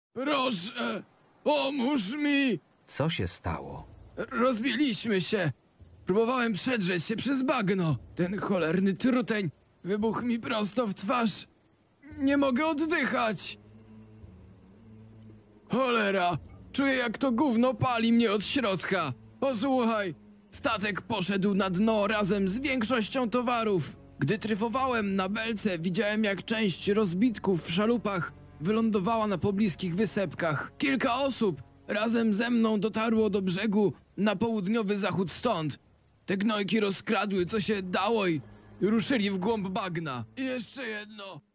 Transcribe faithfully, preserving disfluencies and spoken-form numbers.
Proszę, pomóż mi! Co się stało? Rozbiliśmy się. Próbowałem przedrzeć się przez bagno. Ten cholerny truteń wybuchł mi prosto w twarz. Nie mogę oddychać. Cholera, czuję jak to gówno pali mnie od środka. Posłuchaj, statek poszedł na dno razem z większością towarów. Gdy tryfowałem na belce, widziałem jak część rozbitków w szalupach wylądowała na pobliskich wysepkach. Kilka osób razem ze mną dotarło do brzegu na południowy zachód stąd. Te gnojki rozkradły co się dało i ruszyli w głąb bagna. I jeszcze jedno.